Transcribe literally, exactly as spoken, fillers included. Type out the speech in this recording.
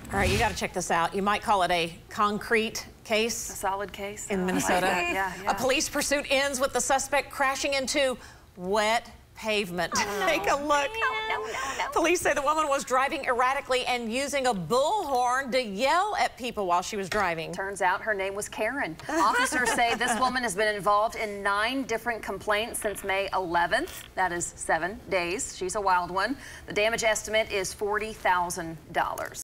All right, you got to check this out. You might call it a concrete case. A solid case. In Minnesota. Like yeah, yeah. A police pursuit ends with the suspect crashing into wet pavement. Oh, no. Take a look. No, no, no, no. Police say the woman was driving erratically and using a bullhorn to yell at people while she was driving. Turns out her name was Karen. Officers say this woman has been involved in nine different complaints since May eleventh. That is seven days. She's a wild one. The damage estimate is forty thousand dollars.